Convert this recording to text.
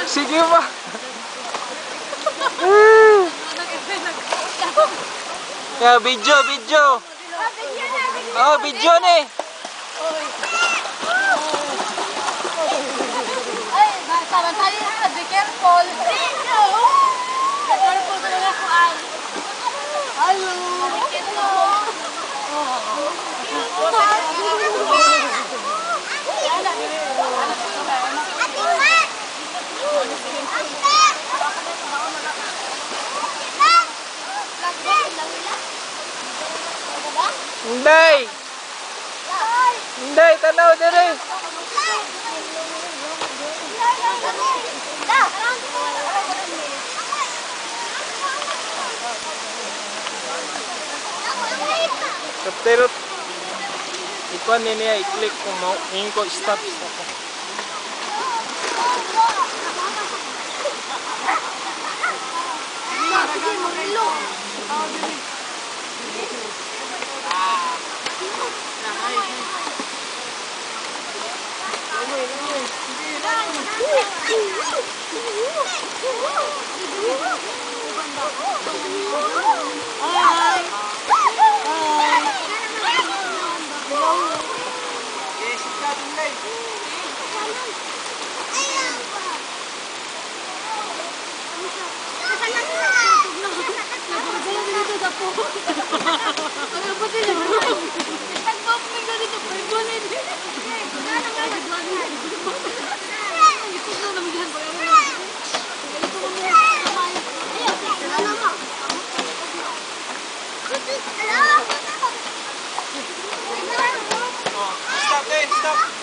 Sige ba? Ya, video. Oh, video ni. Ay, samantali ha, be careful. Video. Be careful sa mga kuan. Hello. Hindi, tanaw dire. Pero ikuan niya i-click kung ingin ko stop. Stop.